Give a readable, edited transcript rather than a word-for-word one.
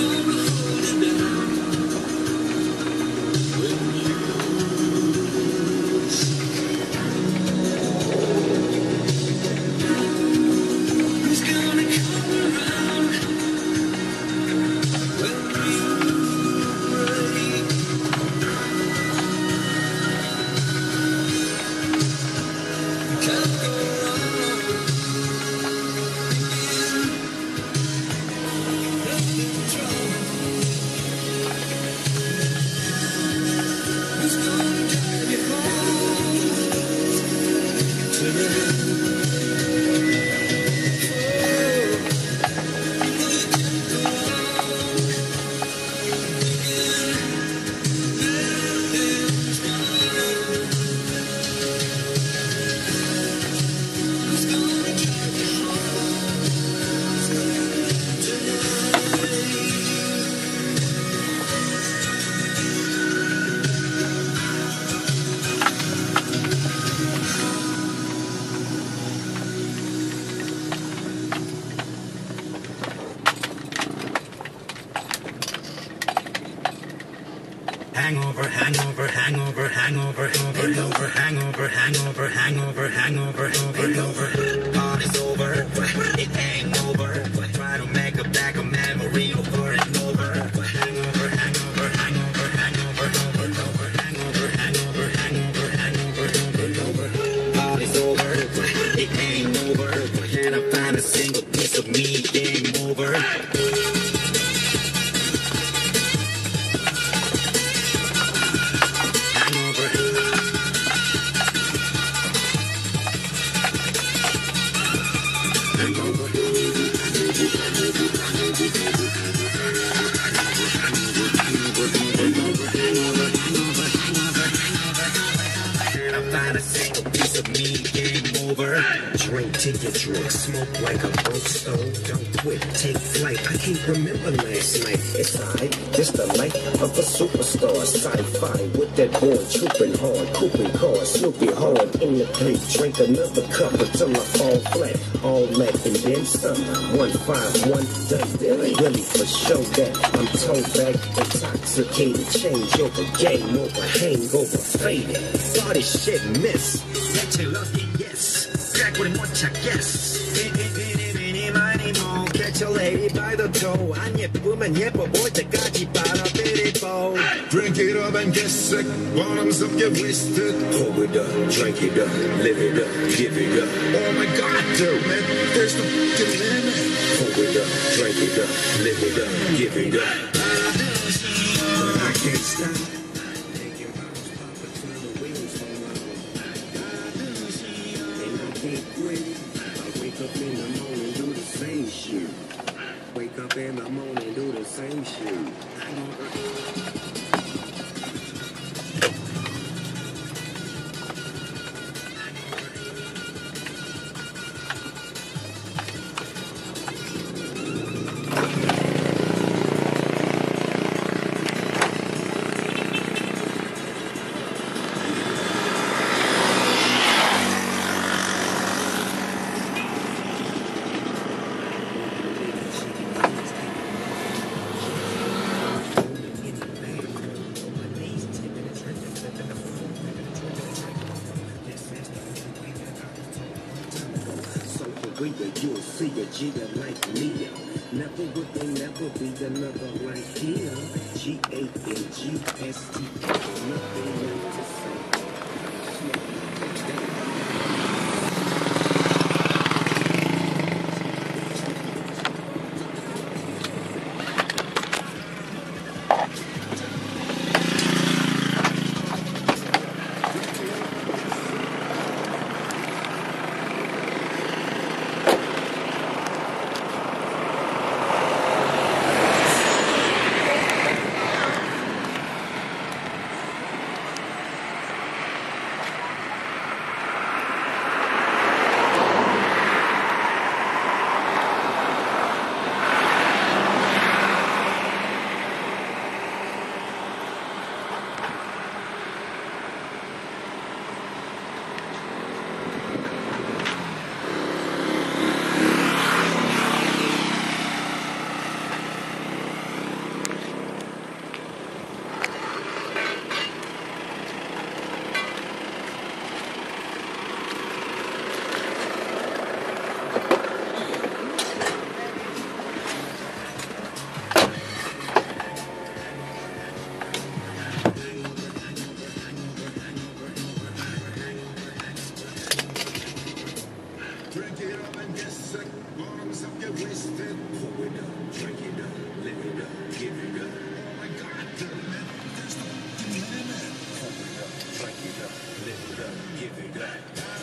Hangover, hangover, hangover, hangover, hangover, hangover, hangover, hangover, hangover, hangover. Party's over, it ain't over. Try to make a back a memory over and over. Hangover, hangover, hangover, hangover, hangover, hangover, hangover, hangover, hangover, hangover. Party's over, it ain't over. Can I find a single piece of me? Game over. Drink till you're drunk, smoke like a broke stone. Don't quit, take flight. I can't remember last night. It's alright, it's the life of a superstar. Sci-fi with that boy trooping hard, cooping cars, Snoopy hard in the drink. Drink another cup until I fall flat. All that and then some. 151 done. Really for show that I'm towed back, intoxicated, change over, game over, hangover, faded. Body shit miss. Let you lucky, yes. Crack with more check, yes. Catch a lady by the toe. 안 예쁘면 예뻐 보일 때까지 빨아들이고. Drink it up and get sick. Bottoms up, get wasted. Pour it up, drink it up, live it up, give it up. Oh my God, dude, man, there's no fucking limit. Pour it up, drink it up, live it up, give it up. But I can't stop. Wake up in the morning, do the same shit. You'll see a jigger like Leo. Never would they never be another like Leo. G-A-N-G-S-T. Nothing left to say. wasted. Pour it up, drink it up, live it up, give it up. Oh my God, the limit, there's no fucking limit. Pour it up, drink it up, live it up, give it up.